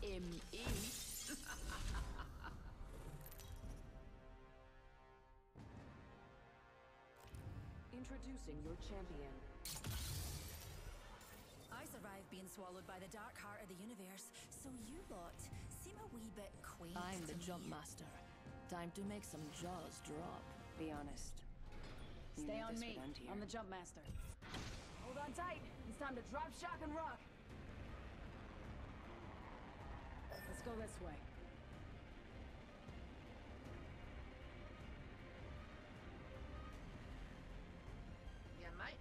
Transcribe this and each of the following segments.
M.E. Introducing your champion. I survived being swallowed by the dark heart of the universe, so you lot seem a wee bit quaint. I'm the to me. jump master. Time to make some jaws drop. Be honest. You Stay knew on this me. would end here. I'm the jump master. Hold on tight. It's time to drop, shock, and rock. Let's go this way. Yeah, mate.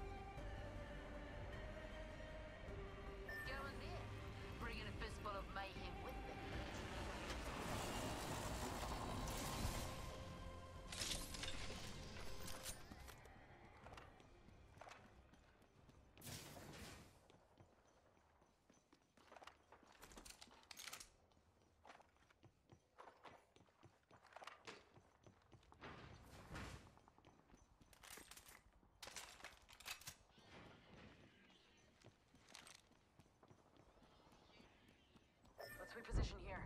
Go in there. Bringing a fistful of mayhem with them. Let's reposition here.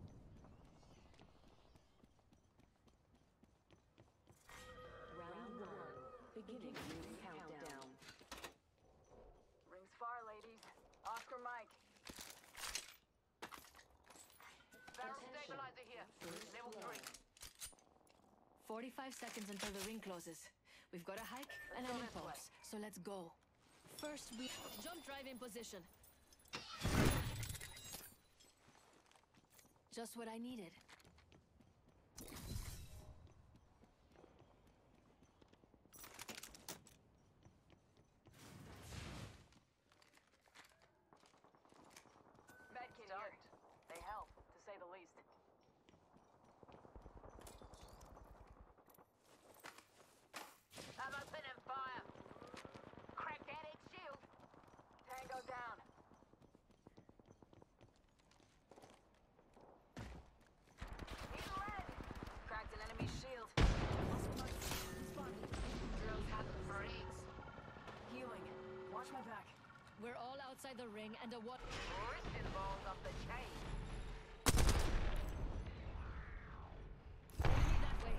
Round 1. Beginning ring countdown. Rings far, ladies. Oscar Mike. Barrel stabilizer here. Level 3. 45 seconds until the ring closes. We've got a hike and an impulse, so let's go. First, we jump drive in position. Just what I needed. Medkit here. They help, to say the least. I'm opening fire. Crack that X-shield. Tango down. He's red! Cracked an enemy shield. Oscar Mike. Spotted. Drills have freaks. Healing. Watch my back. We're all outside the ring and a what? Written balls off the chain. Enemy that way.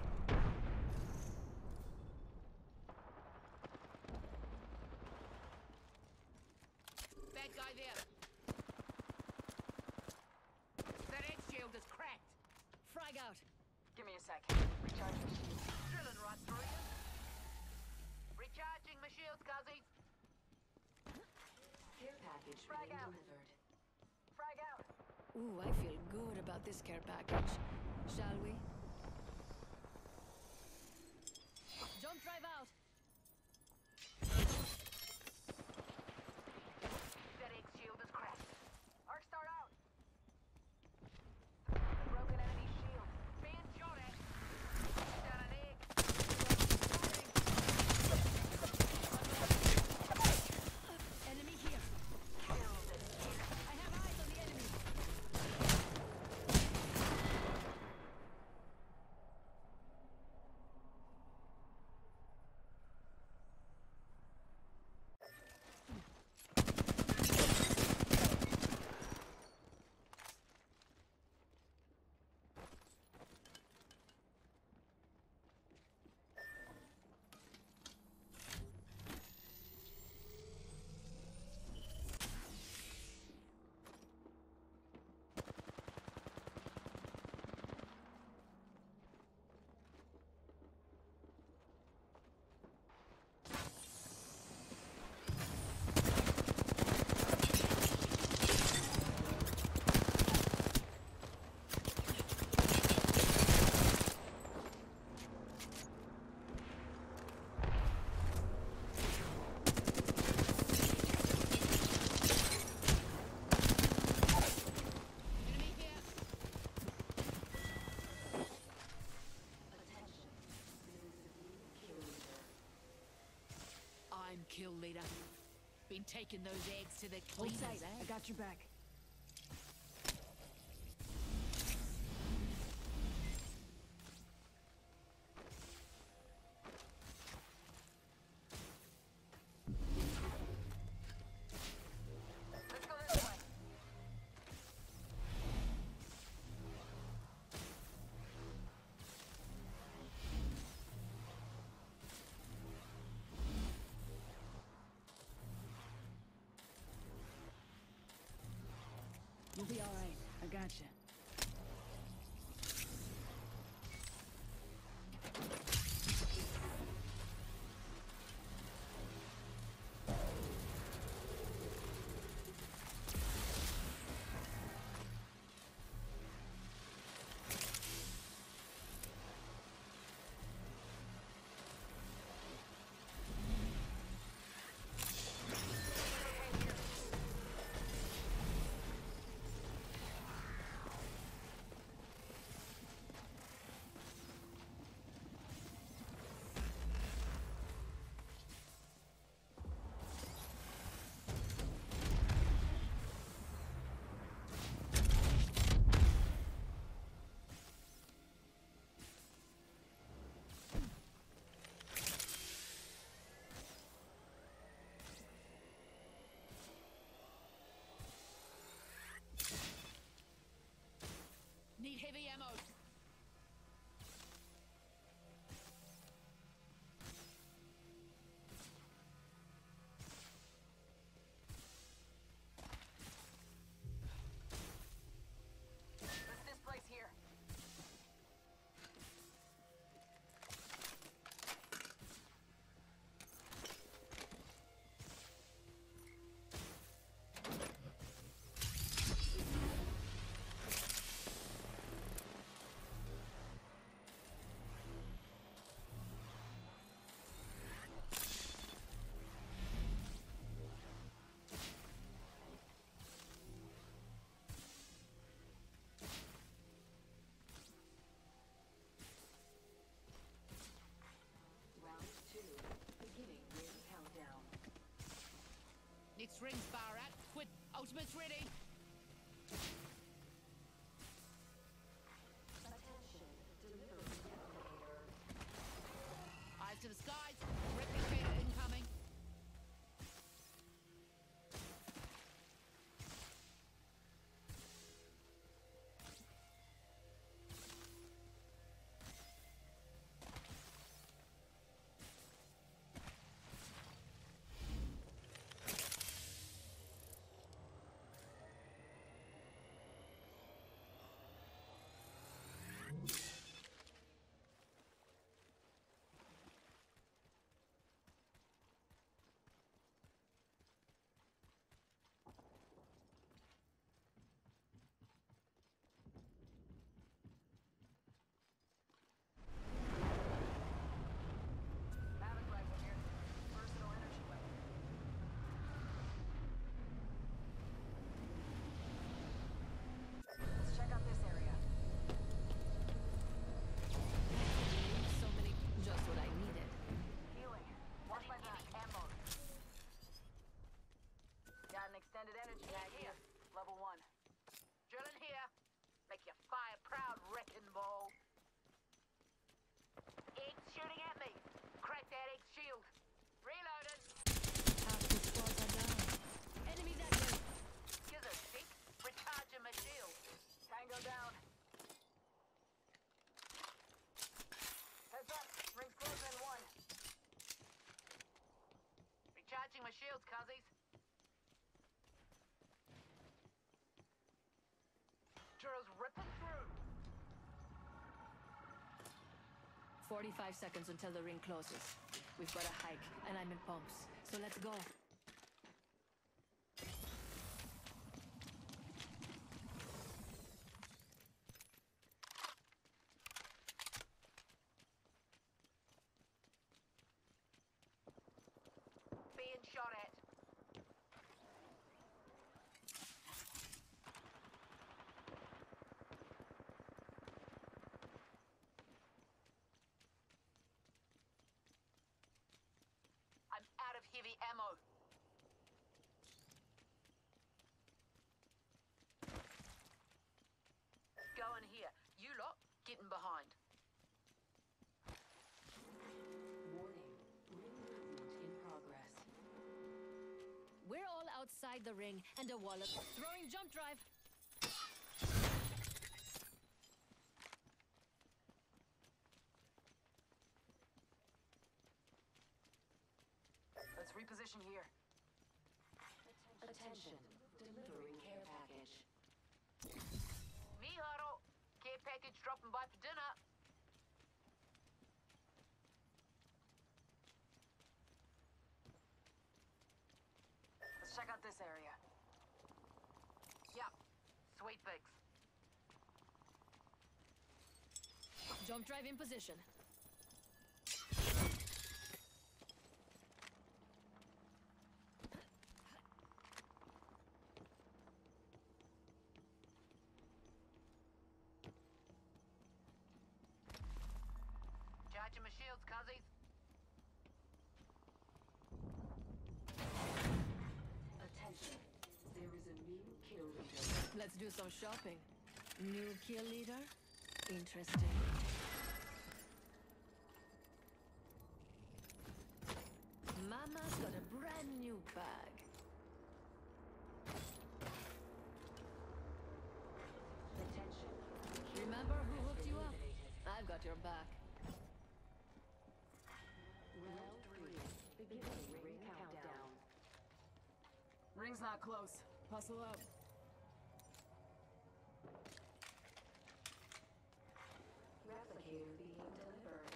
Bad guy there. That X-shield is cracked. Frag out. Give me a sec. Recharge my shield. Drilling right through you. Recharging my shields, cuzzies. Care package Frag being out. delivered. Frag out. Ooh, I feel good about this care package. Shall we? Jump drive out. That X-shield is cracked. Arc start out. Broken enemy shield. Being shot at. Down an egg. Enemy here. I have eyes on the enemy. I'm kill leader. Been taking those eggs to the Hold cleaners, tight. eh? I got your back. Let's go this way. Alright, I gotcha. Need heavy ammo. What's this place here? Round 2. Beginning ring countdown. Next ring's far out. Quit. Ultimate's ready. Attention. Delivery detonator. Eyes to the skies. Replicator incoming. Havoc rifle here. Versatile energy weapon. Let's check out this area. So many. Just what I needed. Healing. Watch my back. Ammo. Got an extended energy mag here. Level 1. Drilling here. Make your fire proud, wrecking ball. Egg's shooting at me. Crack that egg shield. Reloaded. Half the squads are down. Enemy that way. Gives a stick. Recharging my shield. Tango down. Heads up. Ring's closing in 1. Recharging my shields, cuzzies. Turtles ripping through. 45 seconds until the ring closes. We've got a hike, and I'm in pumps. So let's go. Being shot at. I'm out of heavy ammo. Going here. You lot, getting behind. Warning. Ring movement in progress. We're all outside the ring, and a wall of throwing jump drive. Let's reposition here. Attention. Delivering care package. package dropping by for dinner. Let's check out this area. Yep. Sweet fix. Jump drive in position. Charging my shields, cuzzies. Attention. There is a new kill leader. Let's do some shopping. New kill leader? Interesting. Mama's got a brand new bag. Attention. Remember who hooked you up? I've got your back. Round 3. Beginning ring countdown. Ring's not close. Hustle up. Replicator being delivered.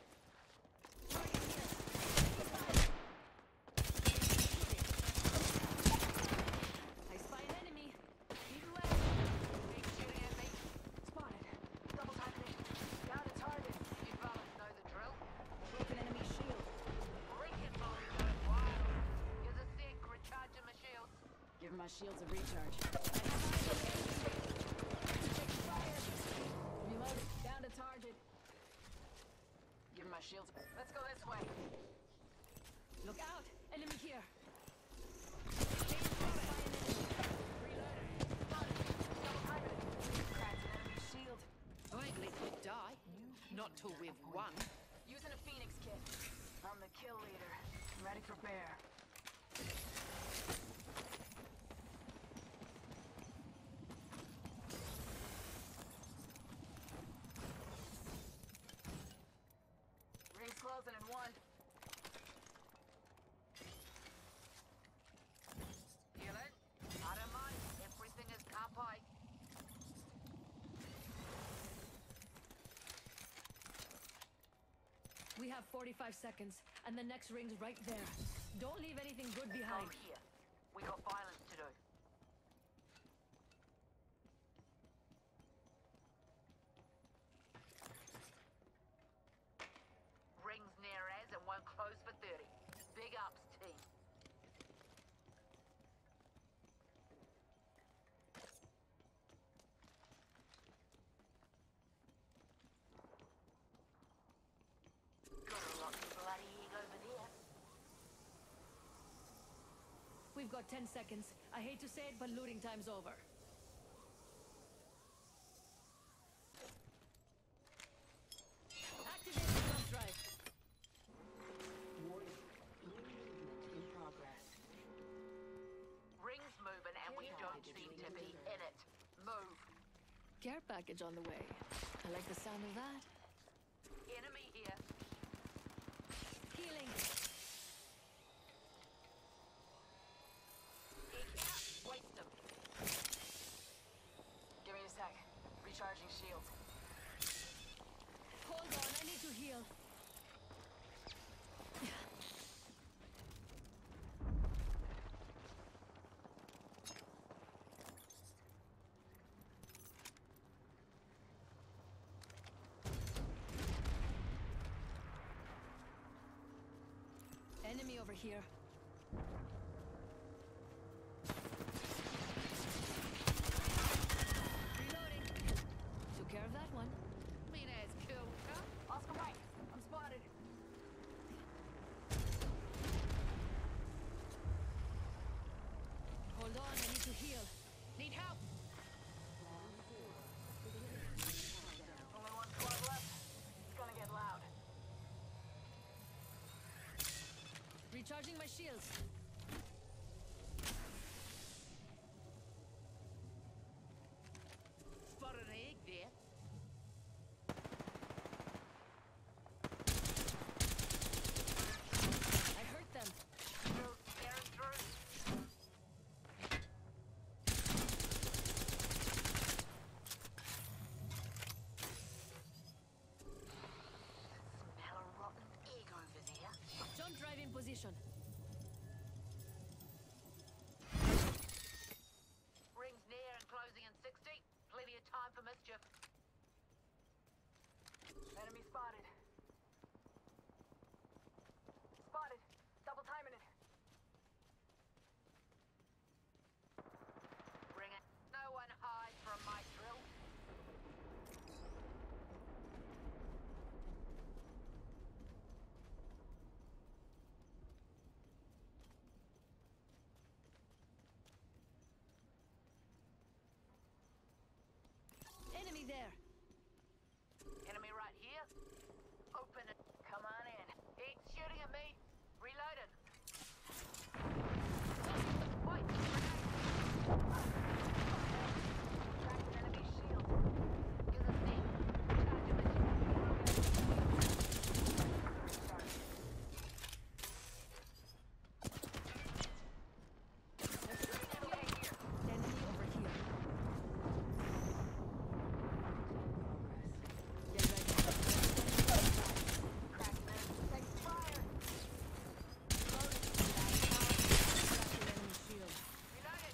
I spy an enemy. Keep left. Keep shooting at me. Spotted. Double tapping. Down to target. You fellas know the drill. Broken enemy shield. Wrecking ball going wild. Here's a sec, recharging my shields. Give my shields a recharge. Reloaded. Down to target. Give my shields. Let's go this way. Look out! Enemy here. Cracked an enemy shield. I ain't let you die. Not till we've won. Using a Phoenix kit. I'm the kill leader. I'm ready for bear. Ring's closing in 1. Healing? I don't mind. Everything is kapai. We have 45 seconds, and the next ring's right there. Don't leave anything good behind. Come here. We got violence to do. Rings near as and won't close for 30. Big ups, team. Got a rotten bloody egg over there. We've got 10 seconds. I hate to say it, but looting time's over. Activate the jump drive. Warning. Movement in progress. Rings moving and we don't seem to be in it. Move. Care package on the way. I like the sound of that. Enemy here. Healing. Egg out. Waste them. Give me a sec. Recharging shield. Hold on, I need to heal. Enemy over here. Reloading. Took care of that one. Mean as cool, huh? Oscar Mike. I'm spotted. Hold on, I need to heal. Need help. Only 1 squad left. It's gonna get loud. Recharging my shields. Spotted an egg there. I hurt them. Through, tearing through. Enemy spotted. Spotted. Double timing it. Bring it. No one hides from my drill. Enemy there. Enemy right here. Open it. Come on in. He's shooting at me. Reloading. Wait. Cracked an enemy shield. Use a sneak. Charge him. Enemy over here. Get ready. Cracked man. Take fire. Enemy shield. Reloading.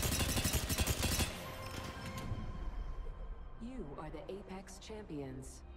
You are the Apex champions.